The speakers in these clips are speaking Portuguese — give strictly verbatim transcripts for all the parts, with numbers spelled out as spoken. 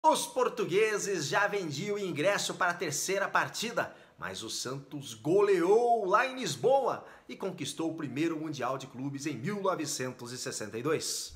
Os portugueses já vendiam o ingresso para a terceira partida, mas o Santos goleou lá em Lisboa e conquistou o primeiro Mundial de Clubes em mil novecentos e sessenta e dois.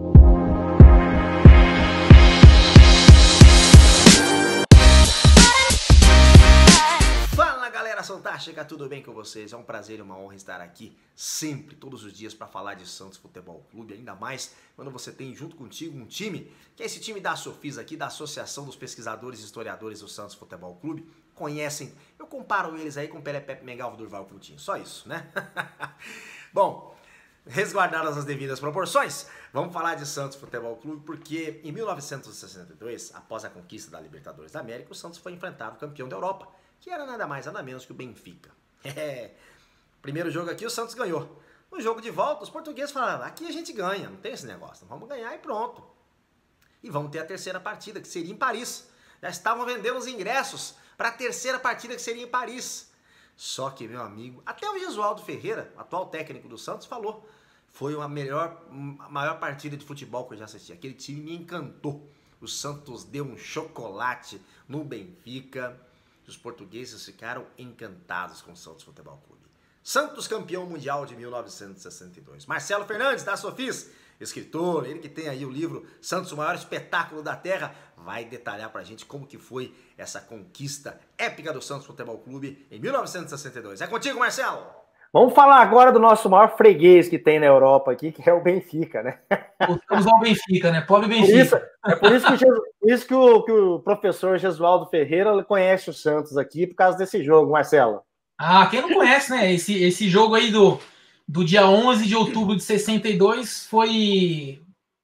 Fala galera fantástica, tudo bem com vocês? É um prazer e uma honra estar aqui sempre, todos os dias, para falar de Santos Futebol Clube, ainda mais quando você tem junto contigo um time, que é esse time da Sofis aqui, da Associação dos Pesquisadores e Historiadores do Santos Futebol Clube. Conhecem, eu comparo eles aí com Pelé, Pepe, Mengalvo, Durval e Coutinho, só isso, né? Bom, resguardadas as devidas proporções, vamos falar de Santos Futebol Clube, porque em mil novecentos e sessenta e dois, após a conquista da Libertadores da América, o Santos foi enfrentar o campeão da Europa, que era nada mais, nada menos que o Benfica. É. Primeiro jogo aqui, o Santos ganhou. No jogo de volta, os portugueses falaram, aqui a gente ganha, não tem esse negócio, vamos ganhar e pronto. E vamos ter a terceira partida, que seria em Paris. Já estavam vendendo os ingressos para a terceira partida, que seria em Paris. Só que, meu amigo, até o Jesualdo Ferreira, atual técnico do Santos, falou, foi a melhor, a maior partida de futebol que eu já assisti. Aquele time me encantou. O Santos deu um chocolate no Benfica. Os portugueses ficaram encantados com o Santos Futebol Clube. Santos campeão mundial de mil novecentos e sessenta e dois. Marcelo Fernandes, da Sofis, escritor, ele que tem aí o livro Santos, o maior espetáculo da Terra, vai detalhar pra gente como que foi essa conquista épica do Santos Futebol Clube em mil novecentos e sessenta e dois. É contigo, Marcelo! Vamos falar agora do nosso maior freguês que tem na Europa aqui, que é o Benfica, né? Voltamos ao Benfica, né? Pobre Benfica. Por isso, é por isso, que, Jesus, por isso que, o, que o professor Jesualdo Ferreira conhece o Santos aqui, por causa desse jogo, Marcelo. Ah, quem não conhece, né? Esse, esse jogo aí do, do dia onze de outubro de sessenta e dois foi...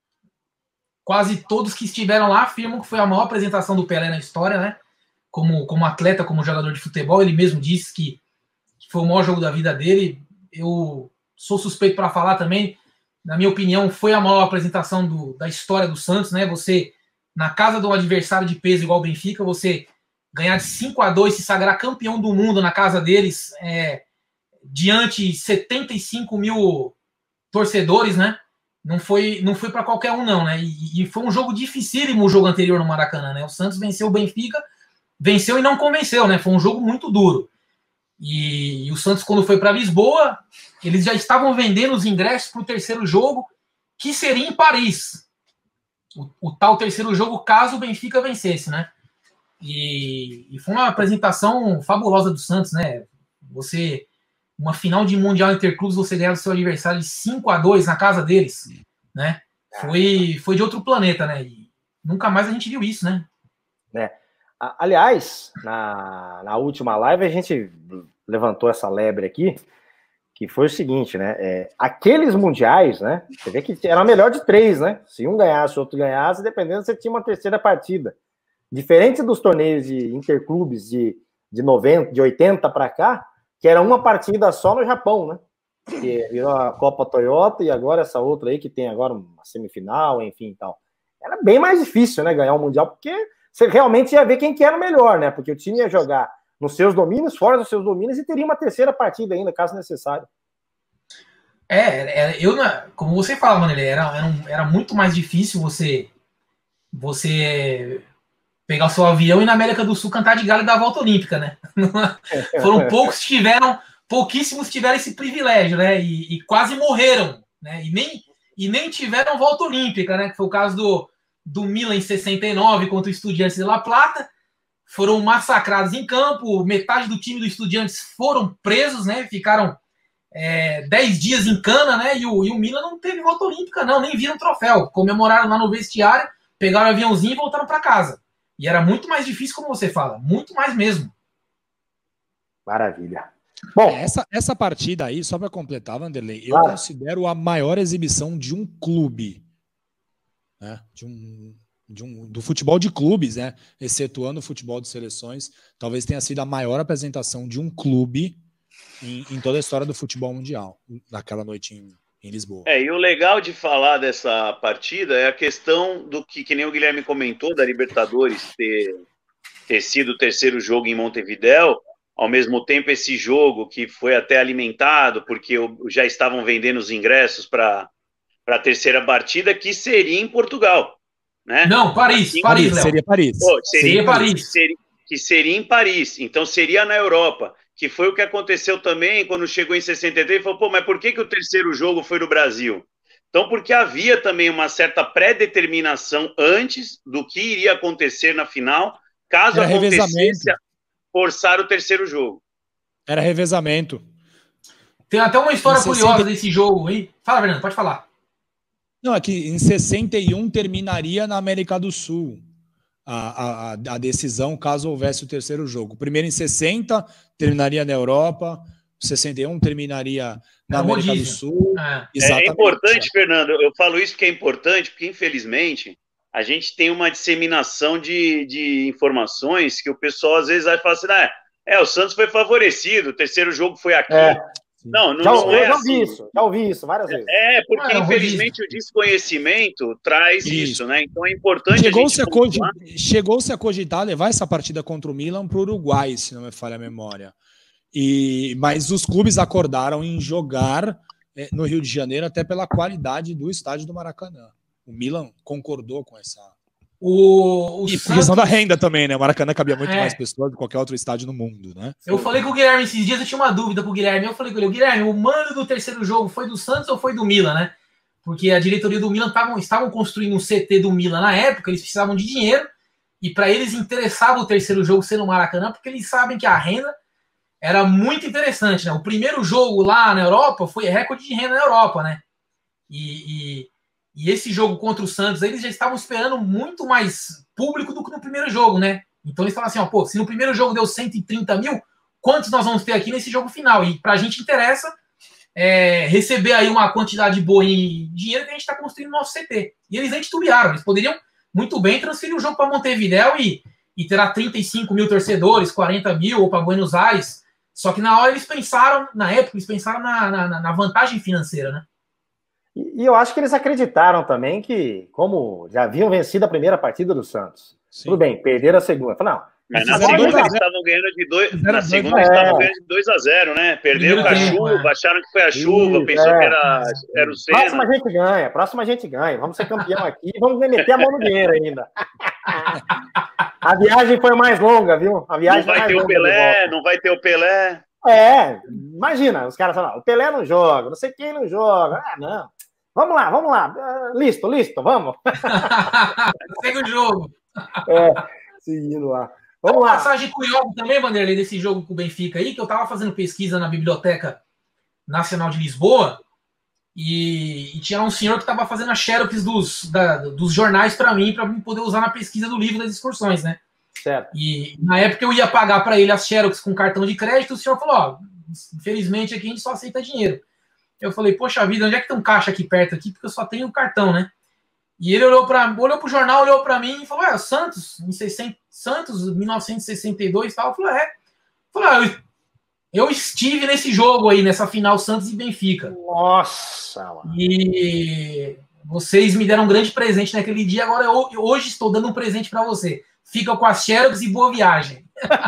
Quase todos que estiveram lá afirmam que foi a maior apresentação do Pelé na história, né? Como, como atleta, como jogador de futebol. Ele mesmo disse que foi o maior jogo da vida dele. Eu sou suspeito para falar também. Na minha opinião, foi a maior apresentação do, da história do Santos, né? Você, na casa do adversário de peso igual o Benfica, você ganhar de cinco a dois, se sagrar campeão do mundo na casa deles, é, diante de setenta e cinco mil torcedores, né? Não foi, não foi para qualquer um, não, né? E, e foi um jogo dificílimo o jogo anterior no Maracanã, né? O Santos venceu o Benfica, venceu e não convenceu, né? Foi um jogo muito duro. E, e o Santos, quando foi para Lisboa, eles já estavam vendendo os ingressos para o terceiro jogo, que seria em Paris. O, o tal terceiro jogo, caso o Benfica vencesse, né? E, e foi uma apresentação fabulosa do Santos, né? Você, uma final de Mundial Interclubes, você ganhar do seu adversário de cinco a dois na casa deles, né? Foi, foi de outro planeta, né? E nunca mais a gente viu isso, né? É. Aliás, na, na última live a gente levantou essa lebre aqui, que foi o seguinte, né? É, aqueles mundiais, né? Você vê que era a melhor de três, né? Se um ganhasse, o outro ganhasse, dependendo, você tinha uma terceira partida. Diferente dos torneios de interclubes de, de noventa, de oitenta para cá, que era uma partida só no Japão, né? Que virou a Copa Toyota e agora essa outra aí que tem agora uma semifinal, enfim e tal. Era bem mais difícil, né? Ganhar o mundial, porque você realmente ia ver quem que era o melhor, né? Porque o time ia jogar nos seus domínios, fora dos seus domínios, e teria uma terceira partida ainda, caso necessário. É, é eu, como você fala, mano, era, era, um, era muito mais difícil você, você pegar o seu avião e na América do Sul cantar de galo e dar a volta olímpica, né? Foram poucos que tiveram, pouquíssimos tiveram esse privilégio, né? E, e quase morreram, né? E nem, e nem tiveram volta olímpica, né? Que foi o caso do do Milan em sessenta e nove contra o Estudiantes de La Plata, foram massacrados em campo, metade do time do Estudiantes foram presos, né, ficaram é, dez dias em cana, né, e o, e o Milan não teve volta olímpica não, nem viram troféu, comemoraram lá no vestiário, pegaram o aviãozinho e voltaram para casa. E era muito mais difícil, como você fala, muito mais mesmo. Maravilha. Bom, essa, essa partida aí, só para completar, Vanderlei, eu claro. considero a maior exibição de um clube, né, de um, de um, do futebol de clubes, né, excetuando o futebol de seleções, talvez tenha sido a maior apresentação de um clube em, em toda a história do futebol mundial, naquela noite em, em Lisboa. É, e o legal de falar dessa partida é a questão do que, que nem o Guilherme comentou, da Libertadores ter, ter sido o terceiro jogo em Montevidéu, ao mesmo tempo esse jogo que foi até alimentado, porque já estavam vendendo os ingressos para para a terceira partida, que seria em Portugal. né? Não, Paris, Assim, Paris, Léo. Seria Paris. Pô, seria, Seria Paris. Seria, que seria em Paris, então seria na Europa, que foi o que aconteceu também quando chegou em sessenta e três, falou, pô, mas por que, que o terceiro jogo foi no Brasil? Então, porque havia também uma certa pré-determinação antes do que iria acontecer na final, caso Era acontecesse revezamento. forçar o terceiro jogo. Era revezamento. Tem até uma história Em sessenta curiosa desse jogo aí. Fala, Fernando, pode falar. Não, é que em sessenta e um terminaria na América do Sul a, a, a decisão, caso houvesse o terceiro jogo. Primeiro em sessenta, terminaria na Europa, sessenta e um terminaria na É América rodízio. do Sul. É. É importante, Fernando, eu falo isso porque é importante, porque infelizmente a gente tem uma disseminação de, de informações que o pessoal às vezes vai falar assim, ah, é, o Santos foi favorecido, o terceiro jogo foi aqui. É. Não, não, Já, não eu é já assim. ouvi isso, já ouvi isso várias vezes. É, porque Ah, infelizmente o desconhecimento traz isso, Isso. né? Então é importante Chegou-se a a, gente cogi- pontuar. chegou-se a cogitar levar essa partida contra o Milan para o Uruguai, se não me falha a memória. E, mas os clubes acordaram em jogar eh, no Rio de Janeiro, até pela qualidade do estádio do Maracanã. O Milan concordou com essa. O, o E por Santos, questão da renda também, né? O Maracanã cabia muito É. mais pessoas do que qualquer outro estádio no mundo, né? eu falei com o Guilherme esses dias, eu tinha uma dúvida pro Guilherme. Eu falei com ele, Guilherme, o mando do terceiro jogo foi do Santos ou foi do Milan, né? Porque a diretoria do Milan tavam, estavam construindo um C T do Milan na época, eles precisavam de dinheiro, e para eles interessava o terceiro jogo ser no Maracanã, porque eles sabem que a renda era muito interessante, né? O primeiro jogo lá na Europa foi recorde de renda na Europa, né? E, e, e esse jogo contra o Santos, eles já estavam esperando muito mais público do que no primeiro jogo, né? Então eles falam assim, ó, pô, se no primeiro jogo deu cento e trinta mil, quantos nós vamos ter aqui nesse jogo final? E pra gente interessa é, receber aí uma quantidade boa em dinheiro que a gente está construindo no nosso C T. E eles nem titubearam, eles poderiam muito bem transferir o jogo para Montevidéu e, e terá trinta e cinco mil torcedores, quarenta mil, ou para Buenos Aires. Só que na hora eles pensaram, na época, eles pensaram na, na, na vantagem financeira, né? E, e eu acho que eles acreditaram também que, como já haviam vencido a primeira partida do Santos, Sim. tudo bem, perderam a segunda. Falei, não, Mas na Fizeram segunda dois a eles zero. estavam ganhando de dois. Fizeram Na dois segunda a eles zero. estavam ganhando de dois a zero, né? Perderam com a Primeiro tempo, chuva, é. acharam que foi a Isso, chuva, pensou é. que era, era o próxima Senna. a gente ganha, próxima a gente ganha. Vamos ser campeão aqui e vamos meter a mão no dinheiro ainda. A viagem foi mais longa, viu? A viagem Não vai foi ter mais o longa de Pelé, volta. não vai ter o Pelé. É, imagina, os caras falam, o Pelé não joga, não sei quem não joga. Ah, não. Vamos lá, vamos lá. Uh, listo, listo, vamos. Segue o jogo. É, seguindo lá. Vamos Uma lá. passagem curiosa também, Vanderlei, desse jogo com o Benfica aí, que eu tava fazendo pesquisa na Biblioteca Nacional de Lisboa e, e tinha um senhor que tava fazendo a xerox dos, da, dos jornais para mim, para mim poder usar na pesquisa do livro das excursões, né? Certo. E na época eu ia pagar para ele as xerox com cartão de crédito, o senhor falou, ó, infelizmente aqui a gente só aceita dinheiro. Eu falei, poxa vida, onde é que tem um caixa aqui perto aqui? Porque eu só tenho o cartão, né? E ele olhou para olhou pro jornal, olhou para mim e falou, é, Santos, em sessenta, Santos, mil novecentos e sessenta e dois e tal. Eu falei, é. Eu, falei, ah, eu, eu estive nesse jogo aí, nessa final Santos e Benfica. Nossa, mano. E vocês me deram um grande presente naquele dia, agora eu, hoje estou dando um presente para você. Fica com as xerox e boa viagem.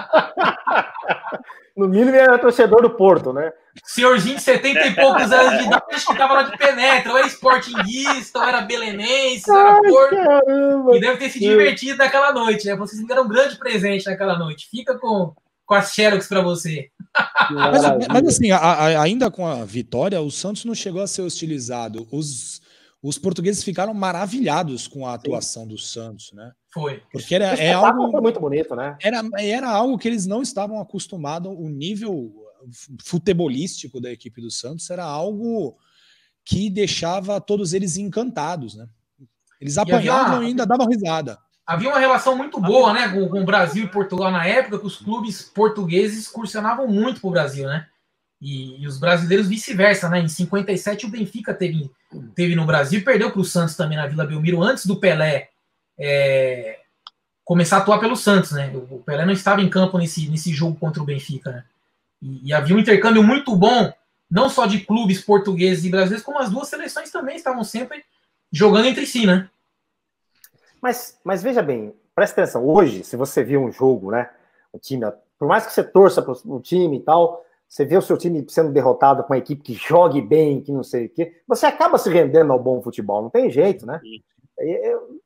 No mínimo era torcedor do Porto, né? Senhorzinho de setenta e poucos anos de idade, acho que tava lá de penetra, ou era sportinguista, ou era belenense, ou era Porto. Caramba. E deve ter se divertido naquela noite, né? Vocês me deram um grande presente naquela noite. Fica com, com as xerox para você. Mas, mas assim, a, a, ainda com a vitória, o Santos não chegou a ser hostilizado. Os, os portugueses ficaram maravilhados com a atuação Sim. do Santos, né? Foi. Porque era, o é algo, foi muito bonito, né? Era, era algo que eles não estavam acostumados. O nível futebolístico da equipe do Santos era algo que deixava todos eles encantados, né? Eles apanhavam e, havia, e ainda davam risada. Havia uma relação muito boa, né, com, com o Brasil e Portugal na época, que os clubes portugueses excursionavam muito para o Brasil, né? E, e os brasileiros vice-versa, né? Em cinquenta e sete o Benfica teve, teve no Brasil e perdeu para o Santos também na Vila Belmiro antes do Pelé é, começar a atuar pelo Santos, né? O Pelé não estava em campo nesse, nesse jogo contra o Benfica, né? E, e havia um intercâmbio muito bom, não só de clubes portugueses e brasileiros, como as duas seleções também estavam sempre jogando entre si, né? Mas, mas veja bem, presta atenção, hoje, se você vê um jogo, né, o time, por mais que você torça para o time e tal, você vê o seu time sendo derrotado com uma equipe que jogue bem, que não sei o quê, você acaba se rendendo ao bom futebol, não tem jeito, né? Eu,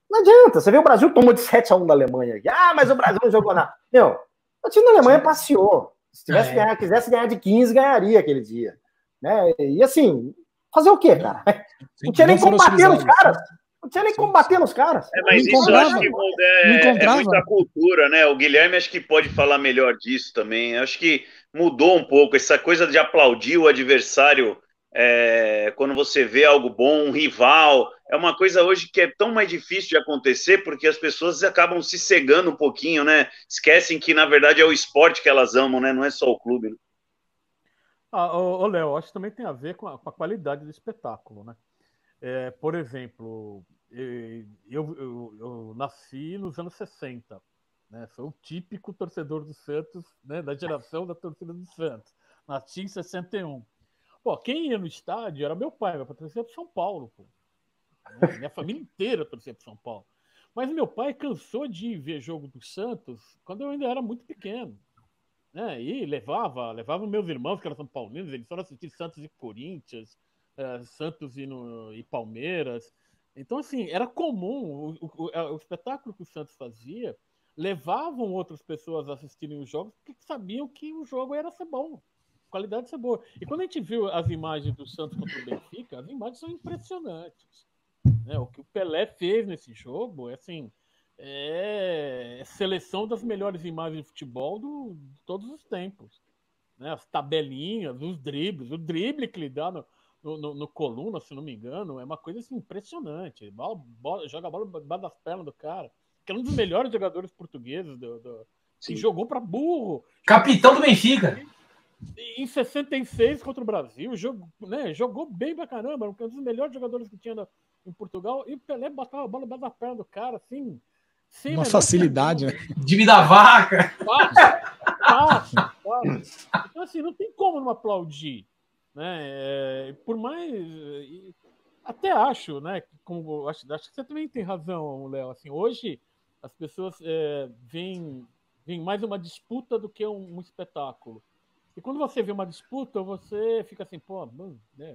Não adianta. Você vê o Brasil tomou de sete a um da Alemanha aqui. Ah, mas o Brasil não jogou nada. Meu, o time da Alemanha passeou. Se tivesse é. ganhar, quisesse ganhar de quinze, ganharia aquele dia. Né? E assim, fazer o quê, cara? Sim, não tinha nem como bater nos caras. Não tinha nem como bater nos caras. É, mas isso eu acho que é, é muita cultura, né? O Guilherme acho que pode falar melhor disso também. Acho que mudou um pouco essa coisa de aplaudir o adversário é, quando você vê algo bom, um rival. É uma coisa hoje que é tão mais difícil de acontecer porque as pessoas acabam se cegando um pouquinho, né? Esquecem que, na verdade, é o esporte que elas amam, né? Não é só o clube, né? Ah, ô, Léo, acho que também tem a ver com a, com a qualidade do espetáculo, né? É, por exemplo, eu, eu, eu nasci nos anos sessenta, né? Sou o típico torcedor do Santos, né? Da geração da torcida do Santos. Nasci em sessenta e um. Pô, quem ia no estádio era meu pai, meu pai torcia pro São Paulo, pô. Minha família inteira torcia pro São Paulo. Mas meu pai cansou de ver jogo do Santos quando eu ainda era muito pequeno. Né? E levava, levava meus irmãos, que eram São Paulinos, eles foram assistir Santos e Corinthians, uh, Santos e, no, e Palmeiras. Então, assim, era comum, o, o, o espetáculo que o Santos fazia, levavam outras pessoas a assistirem os jogos, porque sabiam que o jogo era ser bom, a qualidade ia ser boa. E quando a gente viu as imagens do Santos contra o Benfica, as imagens são impressionantes. Né? O que o Pelé fez nesse jogo é assim... é seleção das melhores imagens de futebol do, de todos os tempos. Né? As tabelinhas, os dribles, o drible que ele dá no, no, no Coluna, se não me engano, é uma coisa assim, impressionante. Bola, bola, joga a bola debaixo das pernas do cara. Que é um dos melhores jogadores portugueses do, do, que jogou para burro. Capitão do Benfica. Em sessenta e seis contra o Brasil, jogou, né, jogou bem pra caramba, um dos melhores jogadores que tinha no, em Portugal, e o Pelé botava a bola debaixo das pernas do cara, assim. Sim, uma facilidade, né? Time da vaca. Fácil, fácil, fácil. Então, assim, não tem como não aplaudir. Né? É, por mais. Até acho, né? Como, acho, acho que você também tem razão, Léo. Assim, hoje as pessoas é, veem, veem mais uma disputa do que um, um espetáculo. E quando você vê uma disputa, você fica assim, pô, né?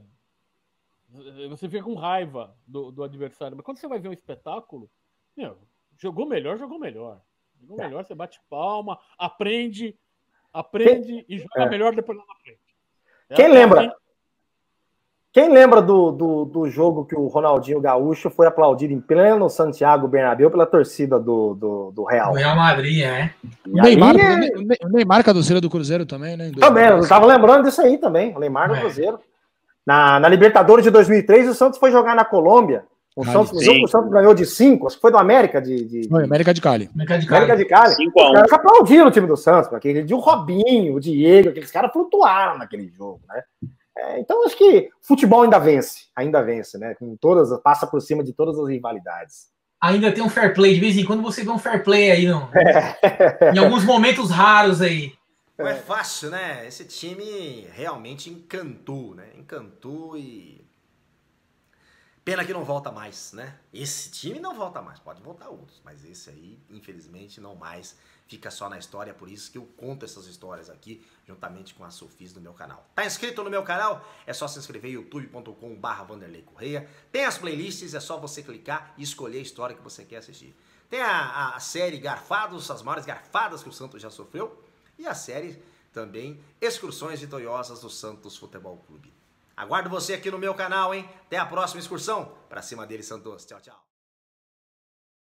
Você fica com raiva do, do adversário. Mas quando você vai ver um espetáculo, meu, jogou melhor, jogou melhor. Jogou melhor, você bate palma, aprende, aprende quem, e joga é. melhor depois lá na frente. É quem lembra? Frente. Quem lembra do, do, do jogo que o Ronaldinho Gaúcho foi aplaudido em pleno Santiago Bernabéu pela torcida do, do, do Real? O Real Madrid, é. O Neymar, é... o Neymar, que é a torcida do Cruzeiro também, né? Também, eu estava lembrando disso aí também. O Neymar do é. Cruzeiro. Na, na Libertadores de dois mil e três, o Santos foi jogar na Colômbia. O, ah, Santos, o jogo que o Santos ganhou de cinco, acho que foi do América de. de foi, América de Cali. América de Cali. América de Cali. Os caras aplaudiram o time do Santos, aquele de o Robinho, o Diego, aqueles caras flutuaram naquele jogo, né? É, então, acho que futebol ainda vence, ainda vence, né? Com todas, passa por cima de todas as rivalidades. Ainda tem um fair play, de vez em quando você vê um fair play aí, não? É. Em alguns momentos raros aí. Não é fácil, né? Esse time realmente encantou, né? Encantou e... Pena que não volta mais, né? Esse time não volta mais, pode voltar outros, mas esse aí, infelizmente, não mais. Fica só na história, por isso que eu conto essas histórias aqui, juntamente com a Sofis no meu canal. Tá inscrito no meu canal? É só se inscrever, youtube ponto com barra Vanderlei Correia. Tem as playlists, é só você clicar e escolher a história que você quer assistir. Tem a, a série Garfados, as maiores garfadas que o Santos já sofreu, e a série também Excursões Vitoriosas do Santos Futebol Clube. Aguardo você aqui no meu canal, hein? Até a próxima excursão. Pra cima dele, Santos. Tchau, tchau.